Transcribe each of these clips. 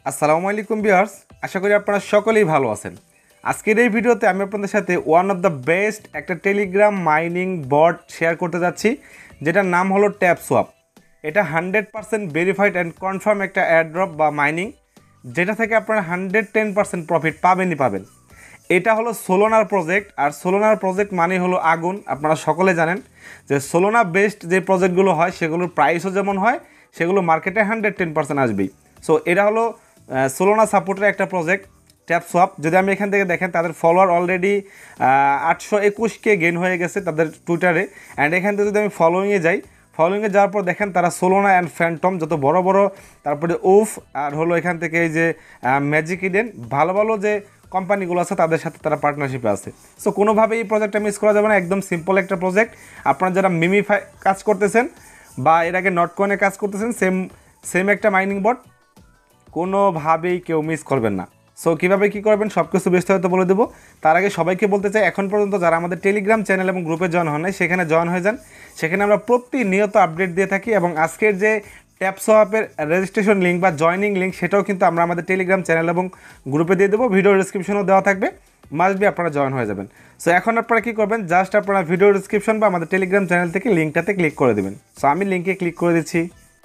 আসসালামু আলাইকুম ভিউয়ার্স, আশা করি আপনারা সকলেই ভালো আছেন। আজকের এই ভিডিওতে আমি আপনাদের সাথে ওয়ান অফ দ্য বেস্ট একটা টেলিগ্রাম মাইনিং বট শেয়ার করতে যাচ্ছি, যেটার নাম হলো ট্যাপসোয়াপ। এটা 100% ভেরিফাইড অ্যান্ড কনফার্ম একটা অ্যাড্রপ বা মাইনিং, যেটা থেকে আপনারা 110% প্রফিট পাবেনই পাবেন। এটা হলো সোলোনার প্রজেক্ট, আর সোলোনার প্রজেক্ট মানে হলো আগুন। আপনারা সকলে জানেন যে সোলোনা বেসড যে প্রজেক্টগুলো হয় সেগুলোর প্রাইসও যেমন হয়, সেগুলো মার্কেটে 110% আসবেই। সো এটা হলো সোলোনা সাপোর্টের একটা প্রজেক্ট ট্যাপসোয়াপ। যদি আমি এখান থেকে দেখেন, তাদের ফলোয়ার অলরেডি 821K গেইন হয়ে গেছে তাদের টুইটারে। অ্যান্ড এখান থেকে যদি আমি ফলোয়িংয়ে যাই, ফলোয়িংয়ে যাওয়ার পর দেখেন তারা সোলোনা অ্যান্ড ফ্যান্টম যত বড় বড়, তারপরে উফ, আর হলো এখান থেকে এই যে ম্যাজিক ইডেন, ভালো ভালো যে কোম্পানিগুলো আছে তাদের সাথে তারা পার্টনারশিপে আছে। সো কোনোভাবেই এই প্রজেক্টটা মিস করা যাবে না, একদম সিম্পল একটা প্রজেক্ট। আপনারা যারা মিমিফাই কাজ করতেছেন বা এর আগে নটকয়েনে কাজ করতেছেন, সেম সেম একটা মাইনিং বট, কোনোভাবেই কেউ মিস করবেন না। সো কীভাবে কী করবেন সব কিছু বিস্তারিত বলে দেবো। তার আগে সবাইকে বলতে চাই, এখন পর্যন্ত যারা আমাদের টেলিগ্রাম চ্যানেল এবং গ্রুপে জয়েন হন নাই, সেখানে জয়েন হয়ে যান। সেখানে আমরা প্রতিনিয়ত আপডেট দিয়ে থাকি, এবং আজকের যে ট্যাপসোয়াপের রেজিস্ট্রেশন লিঙ্ক বা জয়নিং লিঙ্ক, সেটাও কিন্তু আমরা আমাদের টেলিগ্রাম চ্যানেল এবং গ্রুপে দিয়ে দেবো। ভিডিও ডিসক্রিপশনও দেওয়া থাকবে, মাস্ট বি আপনারা জয়েন হয়ে যাবেন। সো এখন আপনারা কী করবেন, জাস্ট আপনারা ভিডিও ডিসক্রিপশন বা আমাদের টেলিগ্রাম চ্যানেল থেকে লিঙ্কটাতে ক্লিক করে দেবেন। সো আমি লিঙ্কে ক্লিক করে দিচ্ছি।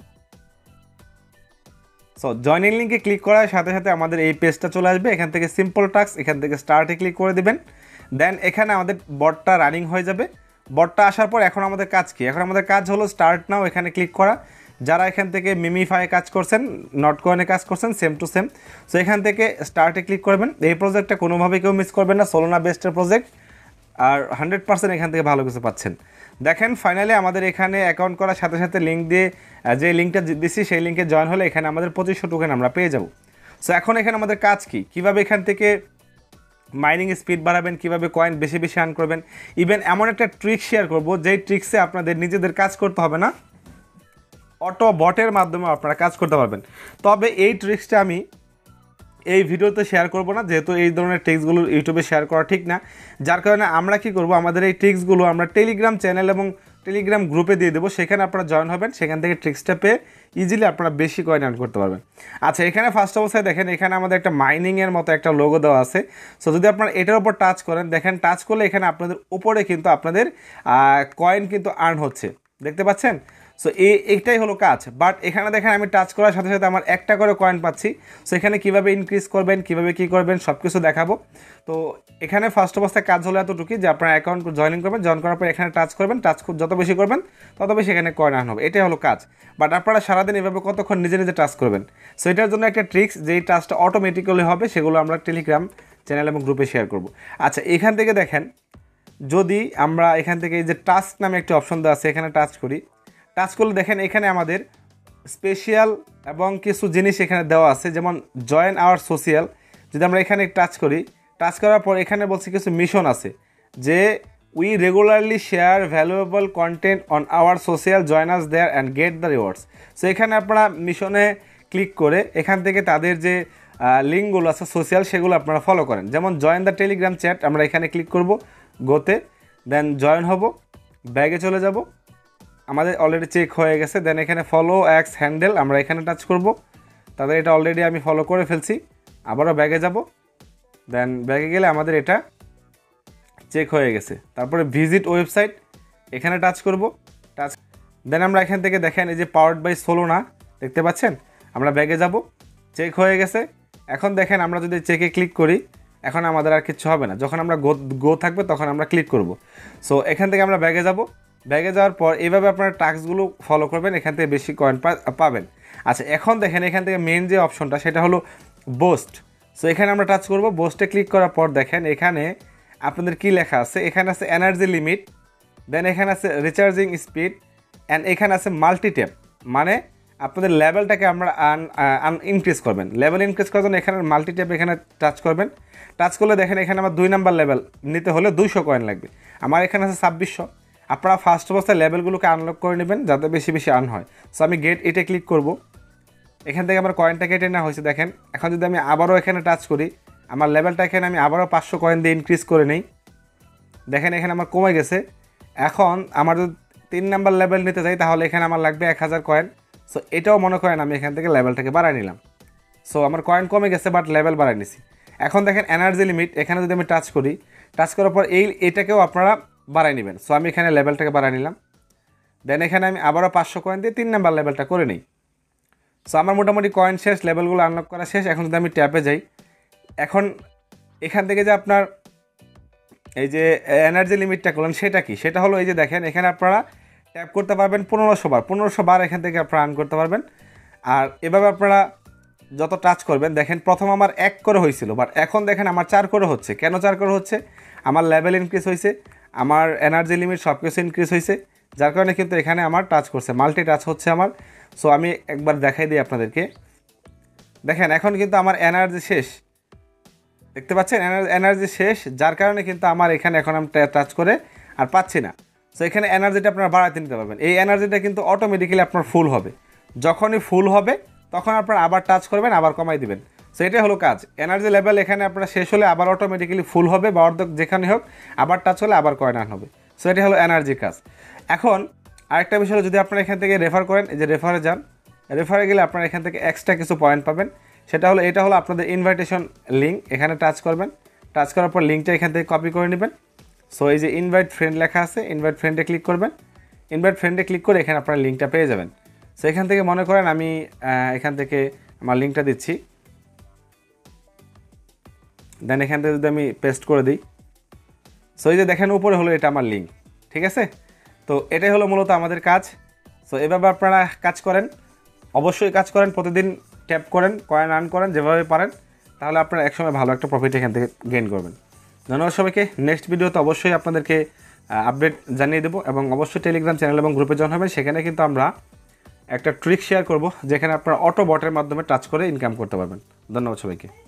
সো জয়েনিং লিঙ্কে ক্লিক করার সাথে সাথে আমাদের এই পেজটা চলে আসবে। এখান থেকে সিম্পল টাস্ক, এখান থেকে স্টার্টে ক্লিক করে দিবেন। দেন এখানে আমাদের বটটা রানিং হয়ে যাবে। বটটা আসার পর এখন আমাদের কাজ কি? এখন আমাদের কাজ হলো স্টার্ট নাও, এখানে ক্লিক করা। যারা এখান থেকে মিমিফাই কাজ করছেন, নটকয়েনে কাজ করছেন, সেম টু সেম। সো এখান থেকে স্টার্টে ক্লিক করবেন। এই প্রজেক্টটা কোনোভাবে কেউ মিস করবেন না, সোলোনা বেস্টের প্রজেক্ট, আর 100% এখান থেকে ভালো কিছু পাচ্ছেন। দেখেন ফাইনালি আমাদের এখানে অ্যাকাউন্ট করার সাথে সাথে লিঙ্ক দিয়ে, যে লিঙ্কটা দিচ্ছি সেই লিঙ্কে জয়েন হলে এখানে আমাদের 2500 টোকেন আমরা পেয়ে যাব। সো এখন এখানে আমাদের কাজ কি, কীভাবে এখান থেকে মাইনিং স্পিড বাড়াবেন, কীভাবে কয়েন বেশি বেশি আর্ন করবেন। ইভেন এমন একটা ট্রিক শেয়ার করব, যেই ট্রিক্সে আপনাদের নিজেদের কাজ করতে হবে না, অটো বটের মাধ্যমে আপনারা কাজ করতে পারবেন। তবে এই ট্রিক্সটা আমি এই ভিডিওতে শেয়ার করব না, যেহেতু এই ধরনের ট্রিক্সগুলো ইউটিউবে শেয়ার করা ঠিক না। যার কারণে আমরা কি করব, আমাদের এই ট্রিক্সগুলো আমরা টেলিগ্রাম চ্যানেল এবং টেলিগ্রাম গ্রুপে দিয়ে দেবো। সেখানে আপনারা জয়েন হবেন, সেখান থেকে ট্রিক্সটা পেয়ে ইজিলি আপনারা বেশি কয়েন আর্ন করতে পারবেন। আচ্ছা, এখানে ফার্স্ট অবস্থায় দেখেন এখানে আমাদের একটা মাইনিংয়ের মতো একটা লোগো দেওয়া আছে। সো যদি আপনারা এটার উপর টাচ করেন, দেখেন টাচ করলে এখানে আপনাদের উপরে কিন্তু আপনাদের কয়েন কিন্তু আর্ন হচ্ছে, দেখতে পাচ্ছেন। সো এইটাই হলো কাজ। বাট এখানে দেখেন আমি টাচ করার সাথে সাথে আমার একটা করে কয়েন পাচ্ছি। সো এখানে কীভাবে ইনক্রিজ করবেন, কীভাবে কী করবেন সব কিছু দেখাবো। তো এখানে ফার্স্ট অবস্থায় কাজ হলো এতটুকুই, যে আপনার অ্যাকাউন্ট জয়েনিং করবেন, জয়েন করার পর এখানে টাচ করবেন, টাচ যত বেশি করবেন তত বেশি এখানে কয়েন আর্ন হবে, এটাই হলো কাজ। বাট আপনারা সারাদিন এভাবে কতক্ষণ নিজে নিজে টাচ করবেন। সো এটার জন্য একটা ট্রিক্স, যেই টাচটা অটোমেটিক্যালি হবে, সেগুলো আমরা টেলিগ্রাম চ্যানেল এবং গ্রুপে শেয়ার করব। আচ্ছা, এখান থেকে দেখেন যদি আমরা এখান থেকে এই যে টাস্ক নামে একটি অপশন দেওয়া আছে, এখানে টাচ করি, টাচ করলে দেখেন এখানে আমাদের স্পেশাল এবং কিছু জিনিস এখানে দেওয়া আছে, যেমন জয়েন আওয়ার সোশিয়াল। যদি আমরা এখানে টাচ করি, টাচ করার পর এখানে বলছে কিছু মিশন আছে, যে we regularly share valuable content on our social, join us there and get the rewards. So এখানে আপনারা মিশনে ক্লিক করে এখান থেকে তাদের যে লিঙ্কগুলো আছে সোশিয়াল, সেগুলো আপনারা ফলো করেন। যেমন জয়েন দ্য টেলিগ্রাম চ্যাট, আমরা এখানে ক্লিক করব গোতে, দেন জয়েন হব, ব্যাগে চলে যাব, আমাদের অলরেডি চেক হয়ে গেছে। দেন এখানে ফলো অ্যাক্স হ্যান্ডেল, আমরা এখানে টাচ করব, তাদের এটা অলরেডি আমি ফলো করে ফেলছি। আবারও ব্যাগে যাব, দেন ব্যাগে গেলে আমাদের এটা চেক হয়ে গেছে। তারপরে ভিজিট ওয়েবসাইট, এখানে টাচ করব, টাচ দেন আমরা এখান থেকে দেখেন এই যে পাওয়ার্ড বাই সোলোনা, দেখতে পাচ্ছেন। আমরা ব্যাগে যাব, চেক হয়ে গেছে। এখন দেখেন আমরা যদি চেকে ক্লিক করি, এখন আমাদের আর কিছু হবে না, যখন আমরা গো থাকবে তখন আমরা ক্লিক করব। সো এখান থেকে আমরা ব্যাগে যাব, ব্যাগে যাওয়ার পর এইভাবে আপনারা টাস্কগুলো ফলো করবেন, এখান থেকে বেশি কয়েন পাবেন। আচ্ছা, এখন দেখেন এখান থেকে মেন যে অপশনটা সেটা হলো বোস্ট। সো এখানে আমরা টাচ করব, বোস্টে ক্লিক করার পর দেখেন এখানে আপনাদের কি লেখা আছে, এখানে আছে এনার্জি লিমিট, দেন এখানে আছে রিচার্জিং স্পিড, অ্যান্ড এখানে আছে মাল্টি ট্যাপ, মানে আপনাদের লেভেলটাকে আমরা ইনক্রিজ করবেন। লেভেল ইনক্রিজ করার জন্য এখানে মাল্টি ট্যাপ এখানে টাচ করবেন। টাচ করলে দেখেন এখানে আমার 2 নাম্বার লেভেল নিতে হলে 200 কয়েন লাগবে, আমার এখানে আছে 2600। আপনারা ফার্স্ট অবস্থায় লেভেলগুলোকে আনলক করে নেবেন যাতে বেশি বেশি আর্ন হয়। সো আমি গেট এটা ক্লিক করব, এখান থেকে আমার কয়েনটা কেটে নেওয়া হয়েছে। দেখেন এখন যদি আমি আবারও এখানে টাচ করি, আমার লেভেলটা এখানে আমি আবারও 500 কয়েন দিয়ে ইনক্রিজ করে নেই, দেখেন এখানে আমার কমে গেছে। এখন আমার যদি 3 নাম্বার লেভেল নিতে চাই, তাহলে এখানে আমার লাগবে 1000 কয়েন। সো এটাও মনে করেন আমি এখান থেকে লেভেলটাকে বাড়ায় নিলাম। সো আমার কয়েন কমে গেছে বাট লেভেল বাড়াই নিছি। এখন দেখেন এনার্জি লিমিট, এখানে যদি আমি টাচ করি, টাচ করার পর এটাকেও আপনারা বাড়াই নেবেন। সো আমি এখানে লেভেলটাকে বাড়াই নিলাম। দেন এখানে আমি আবারও 500 কয়েন দিয়ে 3 নাম্বার লেভেলটা করে নিই। সো আমার মোটামুটি কয়েন শেষ, লেভেলগুলো আনলক করা শেষ। এখন যদি আমি ট্যাপে যাই, এখন এখান থেকে যে আপনার এই যে এনার্জি লিমিটটা করলেন সেটা কি, সেটা হলো এই যে দেখেন এখানে আপনারা ট্যাপ করতে পারবেন 1500 বার এখান থেকে আপনারা আর্ন করতে পারবেন। আর এভাবে আপনারা যত টাচ করবেন, দেখেন প্রথম আমার 1 করে হয়েছিল, বাট এখন দেখেন আমার 4 করে হচ্ছে। কেন 4 করে হচ্ছে? আমার লেভেল ইনক্রিজ হয়েছে, আমার এনার্জি লিমিট সব কিছু ইনক্রিজ হয়েছে, যার কারণে কিন্তু এখানে আমার টাচ করছে, মাল্টি টাচ হচ্ছে আমার। সো আমি একবার দেখাই দিই আপনাদেরকে। দেখেন এখন কিন্তু আমার এনার্জি শেষ, দেখতে পাচ্ছেন এনার্জি শেষ, যার কারণে কিন্তু আমার এখানে এখন আমি টাচ করে আর পাচ্ছি না। সো এখানে এনার্জিটা আপনারা বাড়াতে নিতে পারবেন। এই এনার্জিটা কিন্তু অটোমেটিক্যালি আপনার ফুল হবে। যখনই ফুল হবে তখন আপনারা আবার টাচ করবেন, আবার কমাই দিবেন। সো এটাই হলো কাজ। এনার্জি লেভেল এখানে আপনারা শেষ হলে আবার অটোমেটিক্যালি ফুল হবে, বা অর্ধেক যেখানে হোক আবার টাচ হলে আবার কয়েন আর্ন হবে। সো এটাই হলো এনার্জির কাজ। এখন আরেকটা বিষয় হলো, যদি আপনারা এখান থেকে রেফার করেন, এই যে রেফারে যান, রেফারে গেলে আপনারা এখান থেকে এক্সট্রা কিছু পয়েন্ট পাবেন। সেটা হলো, এটা হলো আপনাদের ইনভাইটেশন লিঙ্ক, এখানে টাচ করবেন, টাচ করার পর লিঙ্কটা এখান থেকে কপি করে নেবেন। সো এই যে ইনভাইট ফ্রেন্ড লেখা আছে, ইনভাইট ফ্রেন্ডে ক্লিক করবেন। ইনভাইট ফ্রেন্ডে ক্লিক করে এখানে আপনারা লিঙ্কটা পেয়ে যাবেন। সো এখান থেকে মনে করেন আমি এখান থেকে আমার লিঙ্কটা দিচ্ছি, দেন এখান থেকে যদি আমি পেস্ট করে দিই, সো এই যে দেখেন উপরে হলো এটা আমার লিঙ্ক, ঠিক আছে। তো এটাই হলো মূলত আমাদের কাজ। সো এভাবে আপনারা কাজ করেন, অবশ্যই কাজ করেন, প্রতিদিন ট্যাপ করেন, কয়েন আর্ন করেন যেভাবে পারেন, তাহলে আপনারা একসময় ভালো একটা প্রফিট এখান থেকে গেইন করবেন। ধন্যবাদ সবাইকে। নেক্সট ভিডিওতে অবশ্যই আপনাদেরকে আপডেট জানিয়ে দেবো, এবং অবশ্যই টেলিগ্রাম চ্যানেল এবং গ্রুপে জয়েন হবেন। সেখানে কিন্তু আমরা একটা ট্রিক শেয়ার করব, যেখানে আপনারা অটো বটের মাধ্যমে টাচ করে ইনকাম করতে পারবেন। ধন্যবাদ সবাইকে।